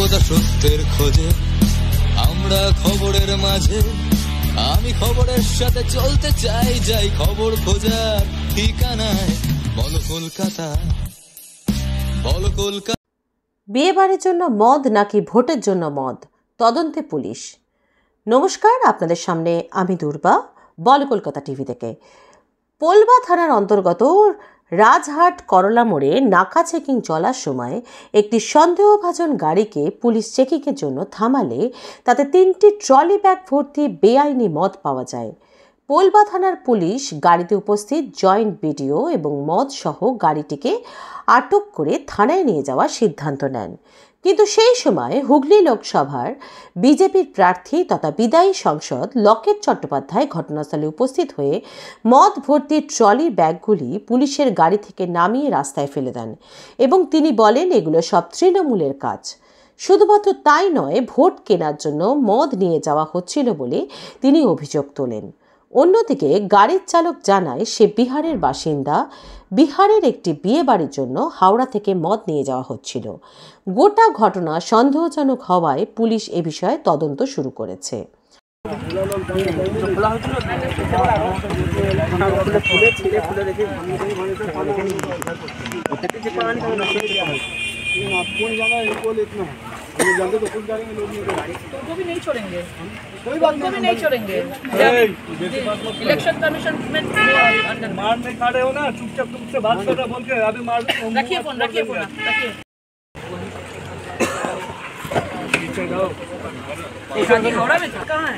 সর্বদা সত্যের খোঁজে আমরা খবরের মাঝে, আমি খবরের সাথে চলতে চাই, যাই খবর খোঁজার ঠিকানায়। বলো কলকাতা, বলো কলকাতা। বিয়ে বাড়ির জন্য মদ নাকি ভোটের জন্য মদ, তদন্তে পুলিশ। নমস্কার, আপনাদের সামনে আমি দুর্বা, বলো কলকাতা টিভি থেকে। পোলবা থানার অন্তর্গত রাজহাট করলা মোড়ে নাকা চেকিং চলার সময় একটি সন্দেহভাজন গাড়িকে পুলিশ চেকিংয়ের জন্য থামালে তাতে 3টি ট্রলি ব্যাগ ভর্তি বেআইনি মদ পাওয়া যায়। পোলবা থানার পুলিশ গাড়িতে উপস্থিত জয়েন্ট বিডিও এবং মদ সহ গাড়িটিকে আটক করে থানায় নিয়ে যাওয়ার সিদ্ধান্ত নেন। কিন্তু সেই সময় হুগলি লোকসভার বিজেপির প্রার্থী তথা বিদায়ী সাংসদ লকেট চট্টোপাধ্যায় ঘটনাস্থলে উপস্থিত হয়ে মদ ভর্তি ট্রলি ব্যাগগুলি পুলিশের গাড়ি থেকে নামিয়ে রাস্তায় ফেলে দেন এবং তিনি বলেন এগুলো সব তৃণমূলের কাজ। শুধুমাত্র তাই নয়, ভোট কেনার জন্য মদ নিয়ে যাওয়া হচ্ছিল বলে তিনি অভিযোগ তোলেন। অন্যদিকে গাড়ির চালক জানায় সে বিহারের বাসিন্দা। বিহারের একটি বিয়ে বাড়ির জন্য হাওড়া থেকে মদ নিয়ে যাওয়া হচ্ছিল। গোটা ঘটনা সন্দেহজনক হওয়ায় পুলিশ এ বিষয়ে তদন্ত শুরু করেছে। तुमको भी नहीं छोड़ेंगे, तुमको भी नहीं छोड़ेंगे। इलेक्शन कमीशन में मार में खड़े हो ना, चुपचाप तुमसे बात कर रहा बोल के अभी मार। रखिए फोन, रखिए फोन, रखिए। शादी हावड़ा में था, कहाँ है?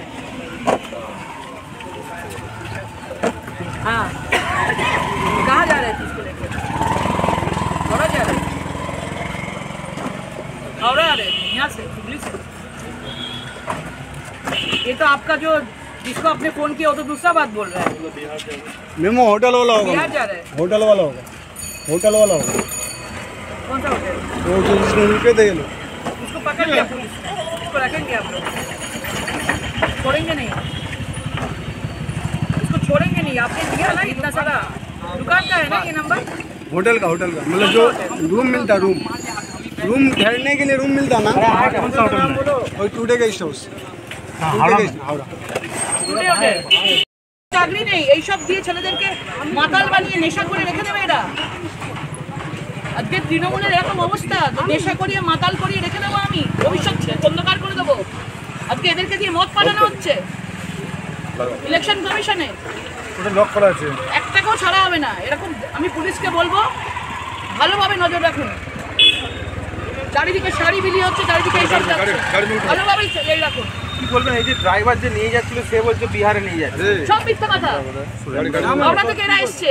हाँ, कहाँ जा रहे थे इसको लेकर? हावड़ा जा रहे थे, हावड़ा आ रहे थे यहाँ से, हुगली से। ये तो आपका जो जिसको आपने फोन किया वो तो दूसरा बात बोल रहा है। मेमो होटल वाला होगा, बिहार जा रहे हैं। होटल वाला होगा, होटल वाला होगा। कौन सा होटल? वो जो जिसमें रुके थे ये लोग। उसको पकड़ लिया पुलिस, उसको रखेंगे आप लोग, छोड़ेंगे नहीं, उसको छोड़ेंगे नहीं। आपने दिया ना इतना सारा, दुकान का है ना ये नंबर? होटल का मतलब जो रूम मिलता, रूम ठहरने के लिए रूम मिलता ना। कौन सा होटल? और today guest house, Howrah. Today hotel. চাকরি নেই, এইসব দিয়ে ছেলেদেরকে মাতাল বানিয়ে নেশা করে রেখে দেবে এরা। আজকে তৃণমূলের এরকম অবস্থা, নেশা করিয়ে মাতাল করিয়ে রেখে দেবো আমি, ভবিষ্যৎ অন্ধকার করে দেবো। আজকে এদেরকে দিয়ে মদ পাঠানো হচ্ছে ইলেকশন কমিশনে। লক করা আছে, এক টাকাও ছাড়া হবে না। এরকম আমি পুলিশকে বলবো ভালোভাবে নজর রাখুন। চারিদিকে শাড়ি বিলি হচ্ছে, চারিদিকে এইসব যাচ্ছে, ভালোভাবে এই রাখুন। কি বলবেন এই যে ড্রাইভার যে নিয়ে যাচ্ছিল সে বলছে বিহারে নিয়ে যাচ্ছে, সব মিথ্যা কথা। হাওড়া থেকে এরা এসছে,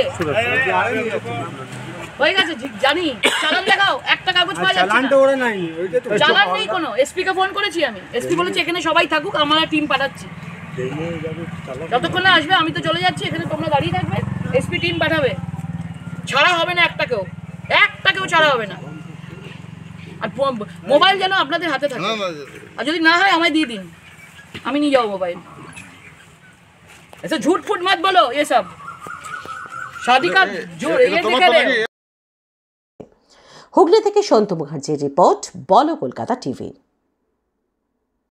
হয়ে গেছে জানি। চালান দেখাও, একটা কাগজ পাওয়া যাচ্ছে না, চালান নেই কোনো। এসপি কে ফোন করেছি আমি, এসপি বলেছে এখানে সবাই থাকুক, আমরা টিম পাঠাচ্ছি। যতক্ষণ না আসবে আমি তো চলে যাচ্ছি, এখানে তোমরা দাঁড়িয়ে থাকবে, এসপি টিম পাঠাবে। ছাড়া হবে না একটাকেও, একটাকেও ছাড়া হবে না। আর মোবাইল যেন আপনাদের হাতে থাকে, আর যদি না হয় আমায় দিয়ে দিন, আমি নিয়ে যাবো মোবাইল। ऐसे झूठ फूट मत बोलो, ये सब शादी का झूठ ये दिखा रहे हो। হুগলি থেকে সন্তু মুখার্জির রিপোর্ট, বলো কলকাতা টিভি।